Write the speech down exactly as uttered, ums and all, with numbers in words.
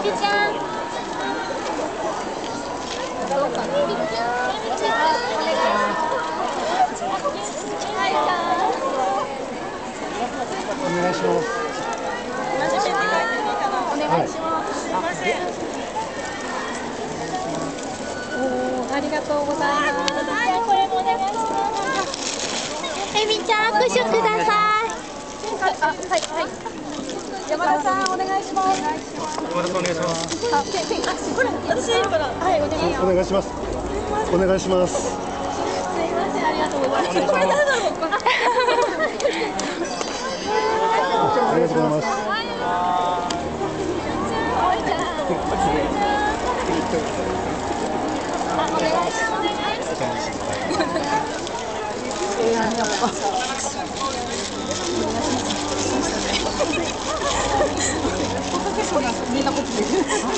ビちゃん。どうかな。ベビちゃん。ベビちゃん。お願いします。はい、 お願いします。 初めて書いてみたらお願いします。すいません。おお、ありがとうございます。はい、これもお願いします。ベビちゃん、握手ください。あ、はい、はい。山田さん、お願いします。山田さん、お願いします。 あ、ペン、ペン、あ、これ、私いるから。はい、お願いします。 お願いします。お願いします。 すいません、ありがとうございます。これ誰だろう。 ありがとうございます。 お願いします。みんなこっちで。